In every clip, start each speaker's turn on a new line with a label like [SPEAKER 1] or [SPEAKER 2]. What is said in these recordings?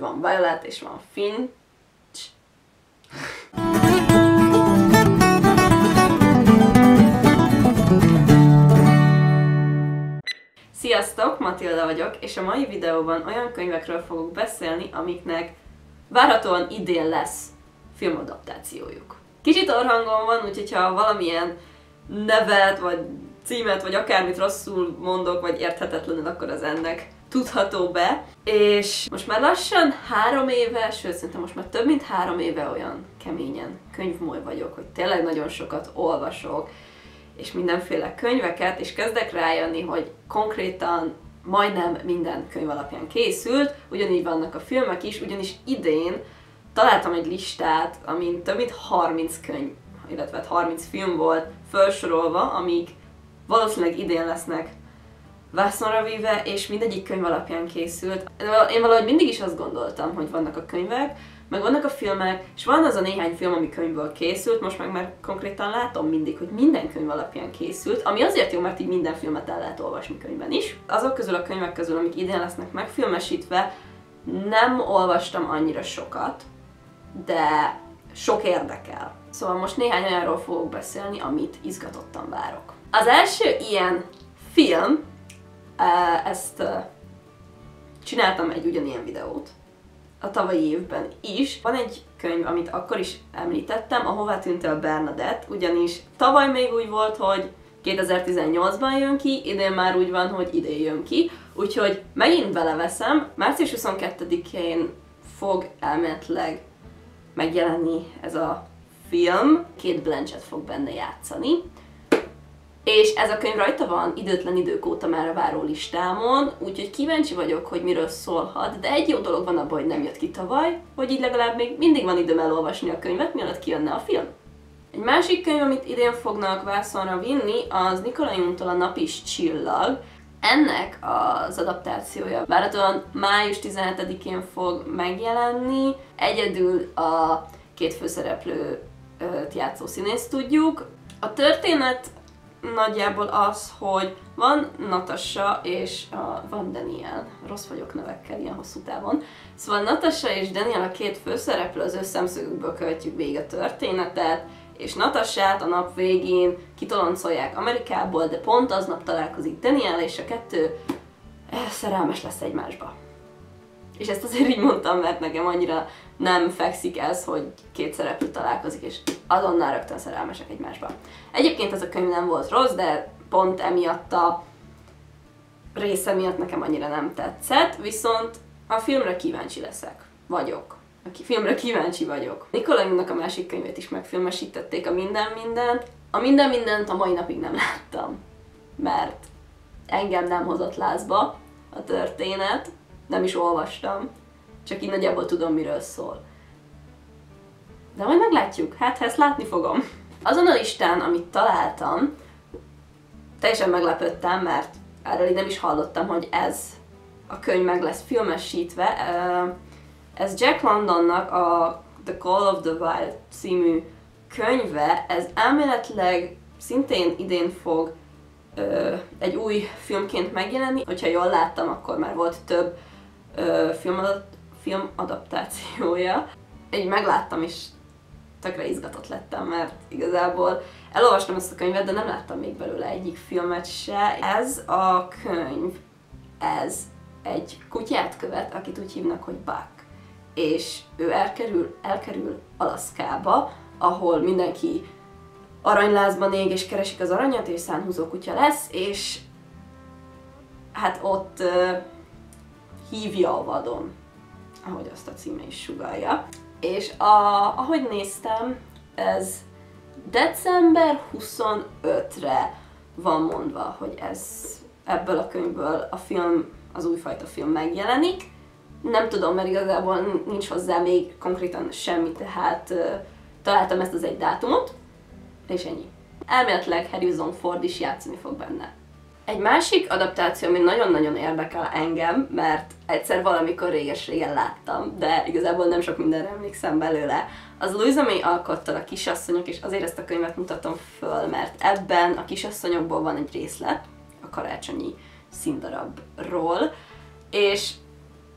[SPEAKER 1] van Violet és van Finch. Sziasztok, Matilda vagyok, és a mai videóban olyan könyvekről fogok beszélni, amiknek várhatóan idén lesz filmadaptációjuk. Kicsit orrhangom van, úgyhogy ha valamilyen nevet, vagy címet, vagy akármit rosszul mondok, vagy érthetetlenül, akkor az ennek tudható be. És most már lassan 3 éve, sőt szerintem most már több mint 3 éve olyan keményen könyvmoly vagyok, hogy tényleg nagyon sokat olvasok, és mindenféle könyveket, és kezdek rájönni, hogy konkrétan majdnem minden könyv alapján készült, ugyanígy vannak a filmek is, ugyanis idén találtam egy listát, amin több mint 30 könyv, illetve 30 film volt felsorolva, amik valószínűleg idén lesznek vászonra víve, és mindegyik könyv alapján készült. Én valahogy mindig is azt gondoltam, hogy vannak a könyvek, meg vannak a filmek, és van az a néhány film, ami könyvből készült, most meg már konkrétan látom mindig, hogy minden könyv alapján készült, ami azért jó, mert így minden filmet el lehet olvasni könyvben is. Azok közül a könyvek közül, amik idén lesznek megfilmesítve, nem olvastam annyira sokat, de sok érdekel. Szóval most néhány olyanról fogok beszélni, amit izgatottan várok. Az első ilyen film, ezt csináltam egy ugyanilyen videót, a tavalyi évben is. Van egy könyv, amit akkor is említettem, Ahová tűnt el Bernadette, ugyanis tavaly még úgy volt, hogy 2018-ban jön ki, idén már úgy van, hogy idén jön ki, úgyhogy megint beleveszem. Március 22-én fog elméletileg megjelenni ez a film, Cate Blanchett fog benne játszani. És ez a könyv rajta van időtlen idők óta már a váró listámon, úgyhogy kíváncsi vagyok, hogy miről szólhat, de egy jó dolog van abban, hogy nem jött ki tavaly, hogy így legalább még mindig van időm elolvasni a könyvet, mielőtt kijönne a film. Egy másik könyv, amit idén fognak vászonra vinni, az Nikolaj Juntól A nap is csillag. Ennek az adaptációja várhatóan május 17-én fog megjelenni. Egyedül a 2 főszereplőt játszó színészt tudjuk. A történet nagyjából az, hogy van Natasha és van Daniel, rossz vagyok nevekkel ilyen hosszú távon. Szóval Natasha és Daniel a 2 főszereplő, az ő szemszögükből követjük végig a történetet, és Natashát a nap végén kitoloncolják Amerikából, de pont aznap találkozik Daniel, és a 2 szerelmes lesz egymásba. És ezt azért így mondtam, mert nekem annyira nem fekszik ez, hogy 2 szereplő találkozik, és azonnal rögtön szerelmesek egymásba. Egyébként ez a könyv nem volt rossz, de pont emiatt a része miatt nekem annyira nem tetszett, viszont a filmre kíváncsi leszek. Vagyok. A filmre kíváncsi vagyok. Nikolajnak a másik könyvét is megfilmesítették, a Minden mindent. A Minden mindent a mai napig nem láttam, mert engem nem hozott lázba a történet, nem is olvastam, csak így nagyjából tudom, miről szól. De majd meglátjuk, hát ha ezt látni fogom. Azon a listán, amit találtam, teljesen meglepődtem, mert erről így nem is hallottam, hogy ez a könyv meg lesz filmesítve. Ez Jack Londonnak a The Call of the Wild című könyve, ez elméletileg szintén idén fog egy új filmként megjelenni. Hogyha jól láttam, akkor már volt több filmadaptációja. Így megláttam, és tökre izgatott lettem, mert igazából elolvastam ezt a könyvet, de nem láttam még belőle egyik filmet se. Ez a könyv, ez egy kutyát követ, akit úgy hívnak, hogy Buck. És ő elkerül Alaszkába, ahol mindenki aranylázban ég, és keresik az aranyat, és szánhúzó kutya lesz, és hát ott hívja a vadon, ahogy azt a címe is sugallja. És ahogy néztem, ez december 25-re van mondva, hogy ebből a könyvből a film, az újfajta film megjelenik. Nem tudom, mert igazából nincs hozzá még konkrétan semmi, tehát találtam ezt az egy dátumot, és ennyi. Elméletileg Harrison Ford is játszani fog benne. Egy másik adaptáció, ami nagyon-nagyon érdekel engem, mert egyszer valamikor réges-régen láttam, de igazából nem sok mindenre emlékszem belőle, az Louisa May Alcottal A kisasszonyok, és azért ezt a könyvet mutatom föl, mert ebben a kisasszonyokból van egy részlet, a karácsonyi színdarabról, és a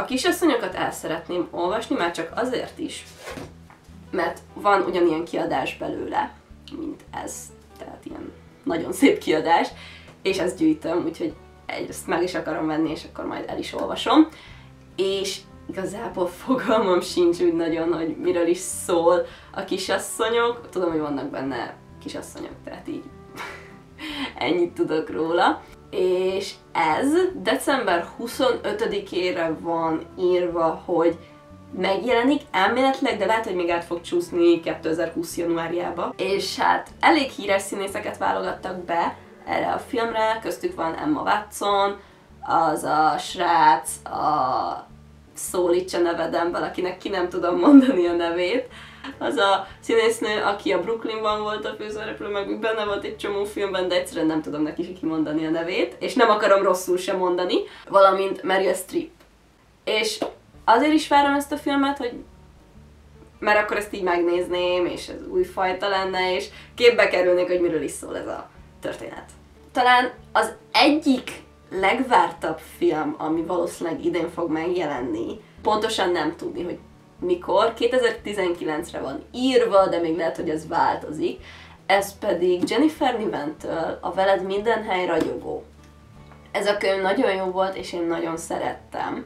[SPEAKER 1] A Kisasszonyokat el szeretném olvasni, már csak azért is, mert van ugyanilyen kiadás belőle, mint ez, tehát ilyen nagyon szép kiadás, és ezt gyűjtöm, úgyhogy egyrészt meg is akarom venni, és akkor majd el is olvasom. És igazából fogalmam sincs úgy nagyon, hogy miről is szól a Kisasszonyok. Tudom, hogy vannak benne kisasszonyok, tehát így ennyit tudok róla. És ez december 25-ére van írva, hogy megjelenik elméletileg, de lehet, hogy még át fog csúszni 2020 januárjába. És hát elég híres színészeket válogattak be erre a filmre, köztük van Emma Watson, az a srác, a Szólítsa nevedem, valakinek ki nem tudom mondani a nevét. Az a színésznő, aki a Brooklynban volt a főszereplő, meg benne volt egy csomó filmben, de egyszerűen nem tudom neki kimondani a nevét, és nem akarom rosszul sem mondani, valamint Meryl Streep. És azért is várom ezt a filmet, hogy mert akkor ezt így megnézném, és ez újfajta lenne, és képbe kerülnék, hogy miről is szól ez a történet. Talán az egyik legvártabb film, ami valószínűleg idén fog megjelenni, pontosan nem tudni, hogy mikor, 2019-re van írva, de még lehet, hogy ez változik, ez pedig Jennifer Niven-től a Veled minden hely ragyogó. Ez a könyv nagyon jó volt, és én nagyon szerettem.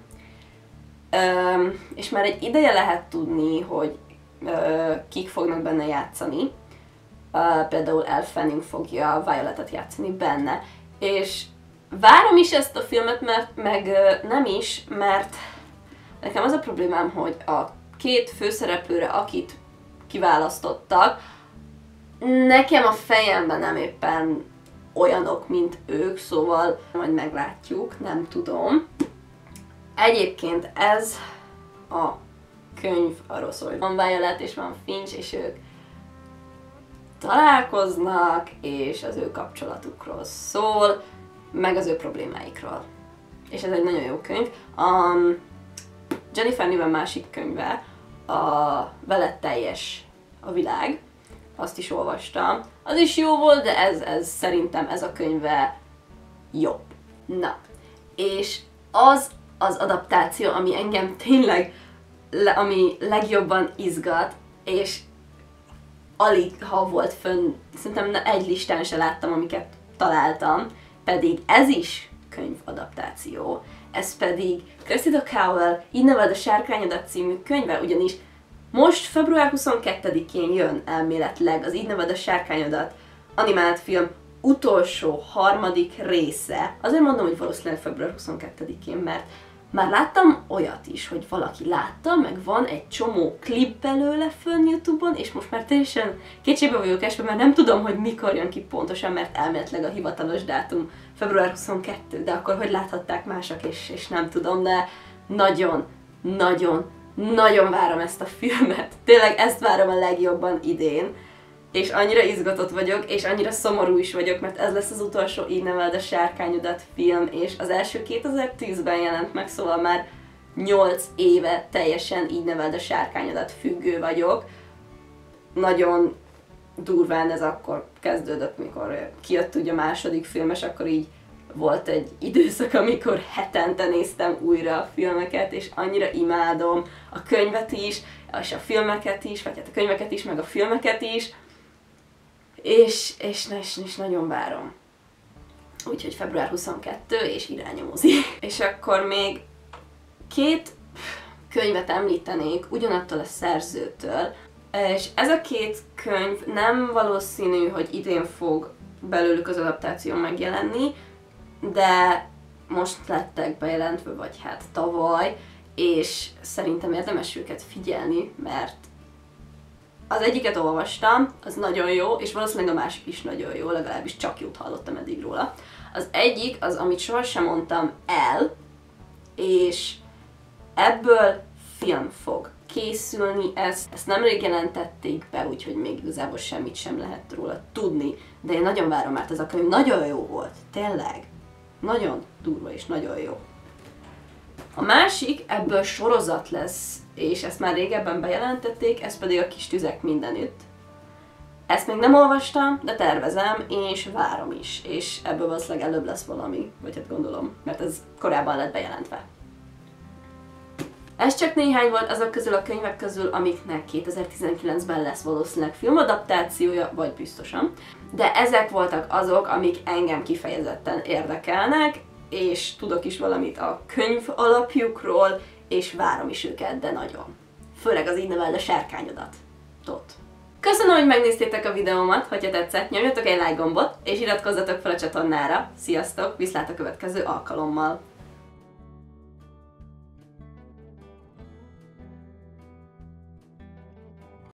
[SPEAKER 1] És már egy ideje lehet tudni, hogy kik fognak benne játszani. Például Elle Fanning fogja Violetet játszani benne. És várom is ezt a filmet, meg nem is, mert nekem az a problémám, hogy a két főszereplőre, akit kiválasztottak, nekem a fejemben nem éppen olyanok, mint ők, szóval majd meglátjuk, nem tudom. Egyébként ez a könyv arról szól, hogy van Violet és van Finch, és ők találkoznak, és az ő kapcsolatukról szól, meg az ő problémáikról. És ez egy nagyon jó könyv. Jennifer Niven másik könyve, a Veled teljes a világ, azt is olvastam. Az is jó volt, de ez szerintem ez a könyve jobb. Na, és az adaptáció, ami engem tényleg, ami legjobban izgat, és alig ha volt fönn, szerintem egy listán se láttam, amiket találtam, pedig ez is könyvadaptáció. Ez pedig Cressida Cowell Így neveld a sárkányodat című könyve, ugyanis most február 22-én jön elméletileg az Így neveld a sárkányodat animált film utolsó, harmadik része. Azért mondom, hogy valószínűleg február 22-én, mert már láttam olyat is, hogy valaki látta, meg van egy csomó klip belőle fönn YouTube-on, és most már teljesen kétségbe vagyok esve, mert nem tudom, hogy mikor jön ki pontosan, mert elméletileg a hivatalos dátum február 22, de akkor hogy láthatták mások, és nem tudom, de nagyon, nagyon, nagyon várom ezt a filmet. Tényleg ezt várom a legjobban idén. És annyira izgatott vagyok, és annyira szomorú is vagyok, mert ez lesz az utolsó Így neveld a sárkányodat film, és az első 2010-ben jelent meg, szóval már 8 éve teljesen Így neveld a sárkányodat függő vagyok. Nagyon durván ez akkor kezdődött, mikor kijött ugye a második film, és akkor így volt egy időszak, amikor hetente néztem újra a filmeket, és annyira imádom a könyvet is, és a filmeket is, vagy hát a könyveket is, meg a filmeket is. És nagyon várom. Úgyhogy február 22 és irány a mozi. És akkor még 2 könyvet említenék ugyanattól a szerzőtől. És ez a 2 könyv nem valószínű, hogy idén fog belőlük az adaptáció megjelenni, de most lettek bejelentve, vagy hát tavaly, és szerintem érdemes őket figyelni, mert az egyiket olvastam, az nagyon jó, és valószínűleg a másik is nagyon jó, legalábbis csak jót hallottam eddig róla. Az egyik az, amit sohasem mondtam, El, és ebből film fog készülni, ezt nemrég jelentették be, úgyhogy még igazából semmit sem lehet róla tudni, de én nagyon várom, mert ez a könyv nagyon jó volt, tényleg. Nagyon durva és nagyon jó. A másik, ebből sorozat lesz, és ezt már régebben bejelentették, ez pedig A kis tüzek mindenütt. Ezt még nem olvastam, de tervezem, és várom is, és ebből valószínűleg előbb lesz valami, vagy hát gondolom, mert ez korábban lett bejelentve. Ez csak néhány volt azok közül a könyvek közül, amiknek 2019-ben lesz valószínűleg filmadaptációja, vagy biztosan. De ezek voltak azok, amik engem kifejezetten érdekelnek, és tudok is valamit a könyv alapjukról, és várom is őket, de nagyon. Főleg az így neveld a sárkányodat. Köszönöm, hogy megnéztétek a videómat, hogyha tetszett, nyomjatok egy like gombot, és iratkozzatok fel a csatornára. Sziasztok, viszlát a következő alkalommal!